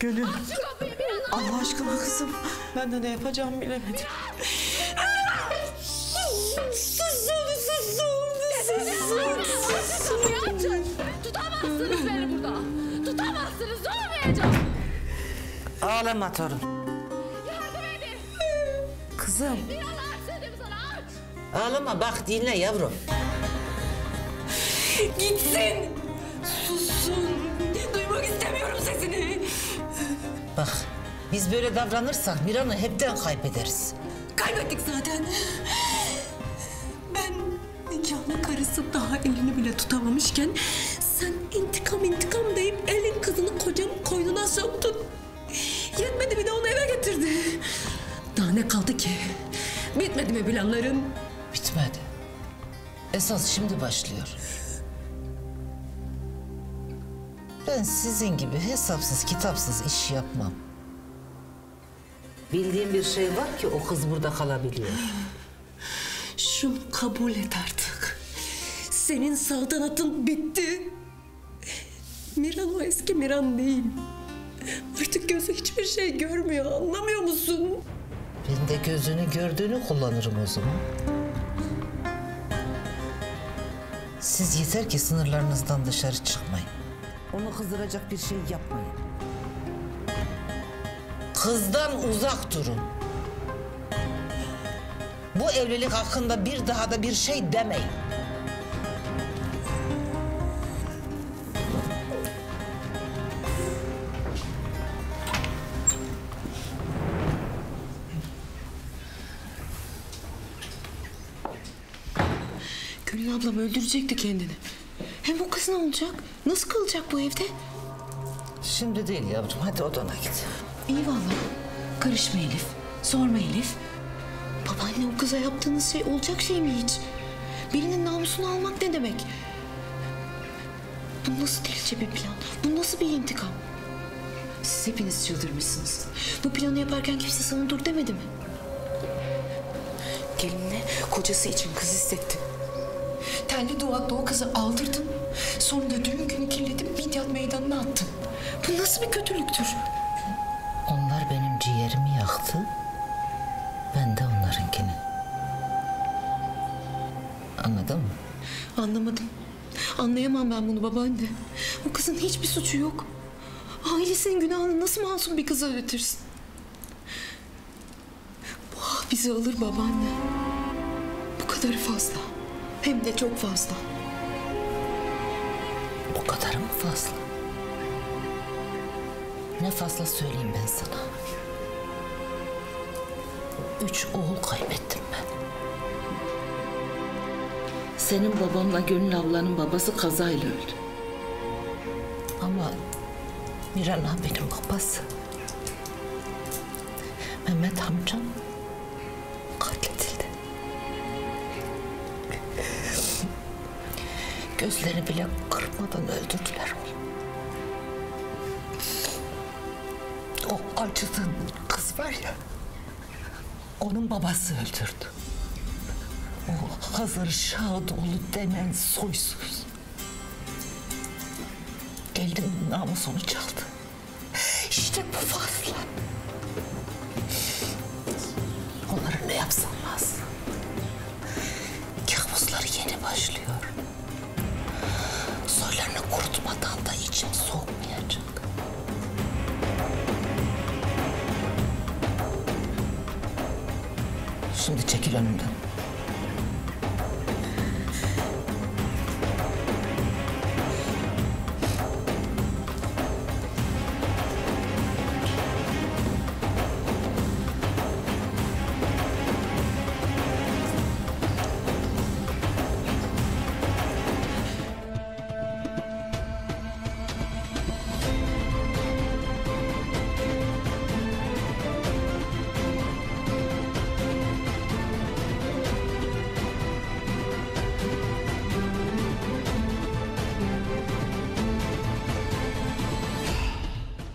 Gönül. Aç şu kapıyı bir an. Allah aşkına kızım. Ben de ne yapacağımı bilemedim. Kapıyı açın. Tutamazsınız beni burada. Tutamazsınız. Olmayacak. Ağlama torun. Yardım edin. Kızım. Bir an aç dedim sana aç. Ağlama bak dinle yavrum. Gitsin. Sussun. Duymak istemiyorum sesini. Bak biz böyle davranırsak Miran'ı hepten kaybederiz. Kaybettik zaten. Ben nikahlı karısı daha elini bile tutamamışken sen intikam deyip elin kızını kocamın koynuna soktun. Yetmedi bir de onu eve getirdi. Daha ne kaldı ki? Bitmedi mi planların? Bitmedi. Esas şimdi başlıyor. Ben sizin gibi hesapsız kitapsız iş yapmam. Bildiğim bir şey var ki o kız burada kalabiliyor. Şunu kabul et artık. Senin saltanatın bitti. Miran o eski Miran değil. Artık gözü hiçbir şey görmüyor, anlamıyor musun? Ben de gözünü gördüğünü kullanırım o zaman. Siz yeter ki sınırlarınızdan dışarı çıkmayın. Onu kızdıracak bir şey yapmayın. Kızdan uzak durun. Bu evlilik hakkında bir daha da bir şey demeyin. Gönül ablam öldürecekti kendini. Hem o kız ne olacak? Nasıl kalacak bu evde? Şimdi değil yavrum, hadi odana git. İyi vallahi. Karışma Elif. Sorma Elif. Babaanne o kıza yaptığınız şey olacak şey mi hiç? Birinin namusunu almak ne demek? Bu nasıl delice bir plan? Bu nasıl bir intikam? Siz hepiniz çıldırmışsınız. Bu planı yaparken kimse sana dur demedi mi? Gelinle kocası için kız istetti. Telli duvakla o kızı aldırdın. Sonra da düğün günü kirletip Midyat meydanına attın. Bu nasıl bir kötülüktür? Onlar benim ciğerimi yaktı. Ben de onlarınkini. Anladın mı? Anlamadım. Anlayamam ben bunu babaanne. O kızın hiçbir suçu yok. Ailesinin günahını nasıl masum bir kıza öğretirsin? Bu ah bizi alır babaanne. Bu kadarı fazla. Hem de çok fazla. Bu kadar mı fazla? Ne fazla söyleyeyim ben sana. 3 oğul kaybettim ben. Senin babanla Gönül ablanın babası kazayla öldü. Ama Miran abinin babası Mehmet amcam katledildi. Gözlerini bile kırpmadan öldürdüler onu. O acıdığın kız var ya, onun babası öldürdü. O Hazır Şadoğlu denen soysuz. Gelinin namusunu çaldı. İşte bu fazla. Onları ne yapsam az. Kabusları yeni başlıyor. Soylarını kurutmadan da içim soğumayacak. Şimdi çekil önümden.